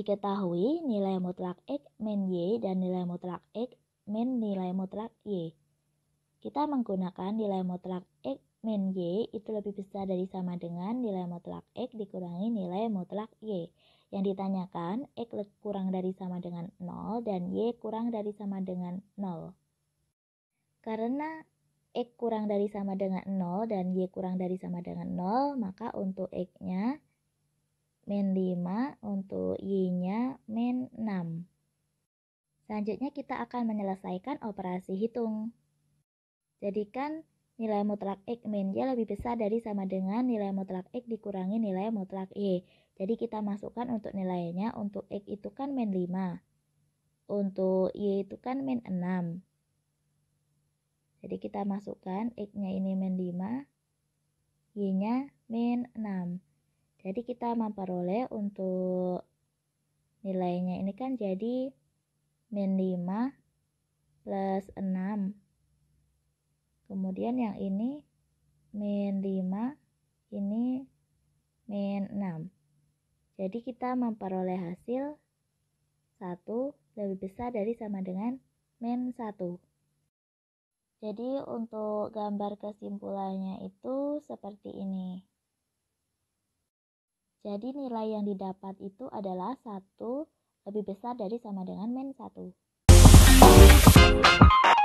Diketahui nilai mutlak X min Y dan nilai mutlak X min nilai mutlak Y. Kita menggunakan nilai mutlak X min Y itu lebih besar dari sama dengan nilai mutlak X dikurangi nilai mutlak Y. Yang ditanyakan X kurang dari sama dengan 0 dan Y kurang dari sama dengan 0. Karena X kurang dari sama dengan 0 dan Y kurang dari sama dengan 0, maka untuk X-nya min 5, untuk Y-nya min 6. Selanjutnya kita akan menyelesaikan operasi hitung. Jadikan nilai mutlak X min Y lebih besar dari sama dengan nilai mutlak X dikurangi nilai mutlak Y. Jadi kita masukkan untuk nilainya, untuk X itu kan min 5. Untuk Y itu kan min 6. Jadi kita masukkan X-nya ini min 5, Y-nya min 6. Jadi kita memperoleh untuk nilainya ini kan jadi min 5 plus 6. Kemudian yang ini min 5, ini min 6. Jadi kita memperoleh hasil 1 lebih besar dari sama dengan min 1. Jadi untuk gambar kesimpulannya itu seperti ini. Jadi nilai yang didapat itu adalah 1 lebih besar dari sama dengan min 1.